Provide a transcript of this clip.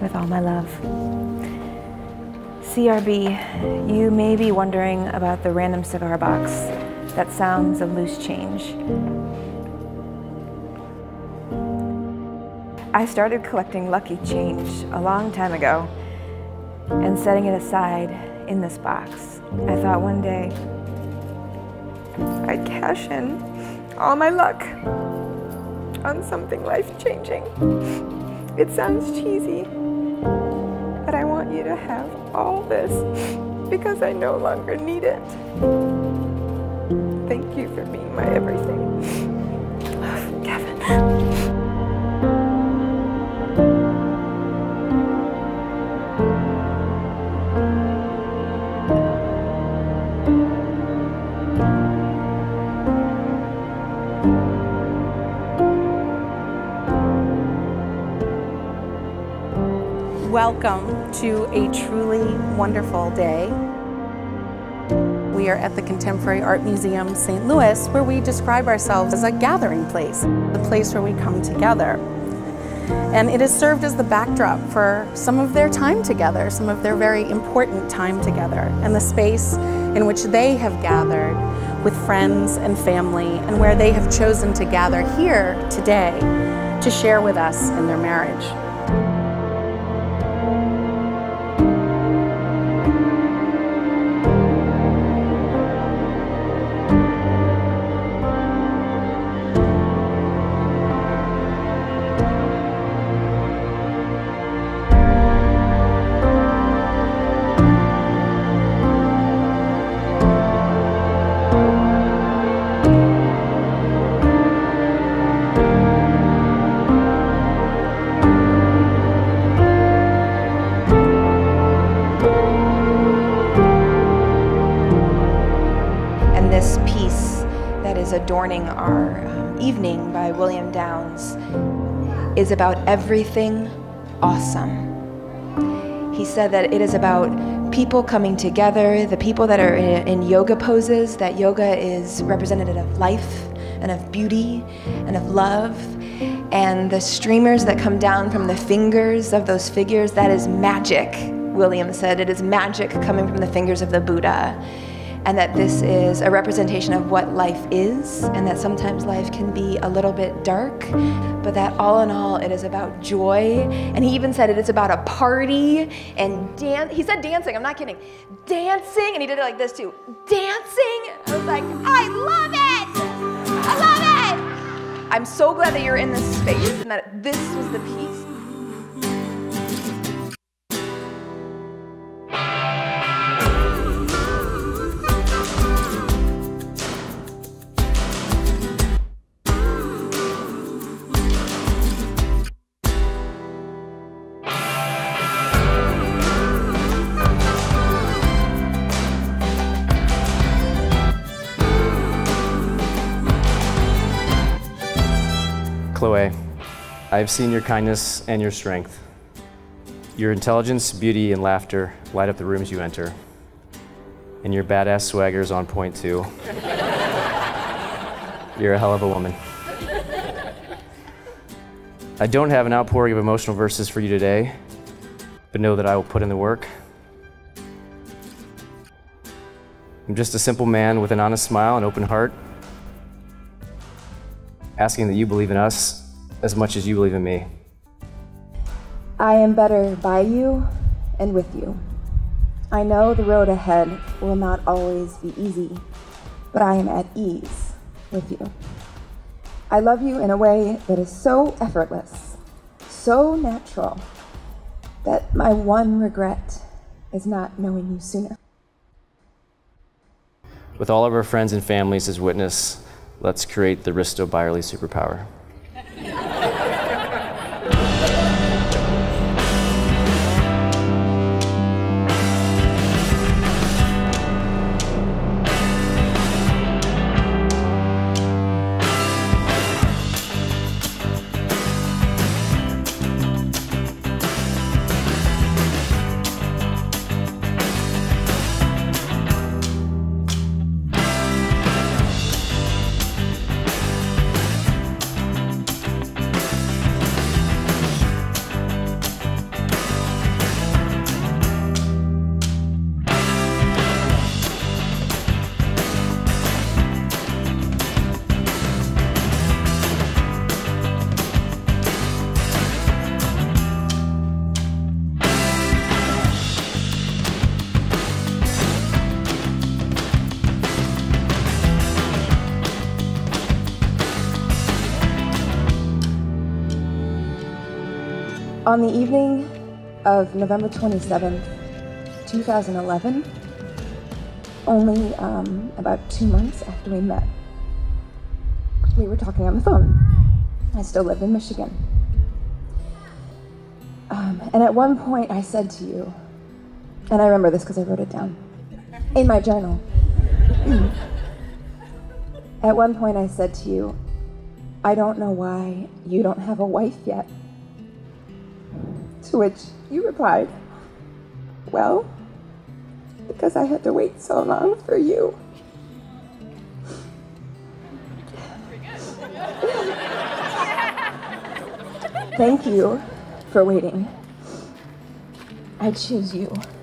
with all my love. CRB, you may be wondering about the random cigar box that sounds of loose change. I started collecting lucky change a long time ago and setting it aside in this box. I thought one day I'd cash in all my luck on something life-changing. It sounds cheesy, but I want you to have all this because I no longer need it. Thank you for being my everything. Kevin. Welcome to a truly wonderful day. We are at the Contemporary Art Museum, St. Louis, where we describe ourselves as a gathering place, the place where we come together. And it has served as the backdrop for some of their time together, some of their very important time together, and the space in which they have gathered with friends and family, and where they have chosen to gather here today to share with us in their marriage. This piece that is adorning our evening by William Downes is about everything awesome. He said that it is about people coming together, the people that are in yoga poses, that yoga is representative of life and of beauty and of love, and the streamers that come down from the fingers of those figures, that is magic. William said it is magic coming from the fingers of the Buddha. And that this is a representation of what life is, and that sometimes life can be a little bit dark, but that all in all, it is about joy. And he even said it is about a party and dance. He said dancing, I'm not kidding. Dancing, and he did it like this too. Dancing, I was like, I love it! I love it! I'm so glad that you're in this space and that this was the piece. Chloe, I have seen your kindness and your strength. Your intelligence, beauty, and laughter light up the rooms you enter. And your badass swagger is on point too. You're a hell of a woman. I don't have an outpouring of emotional verses for you today, but know that I will put in the work. I'm just a simple man with an honest smile and open heart, asking that you believe in us as much as you believe in me. I am better by you and with you. I know the road ahead will not always be easy, but I am at ease with you. I love you in a way that is so effortless, so natural, that my one regret is not knowing you sooner. With all of our friends and families as witness, let's create the Risto Byerly superpower. On the evening of November 27th, 2011, only about 2 months after we met, we were talking on the phone. I still lived in Michigan. And at one point I said to you, and I remember this because I wrote it down in my journal. At one point I said to you, I don't know why you don't have a wife yet. To which you replied, well, because I had to wait so long for you. Thank you for waiting. I choose you.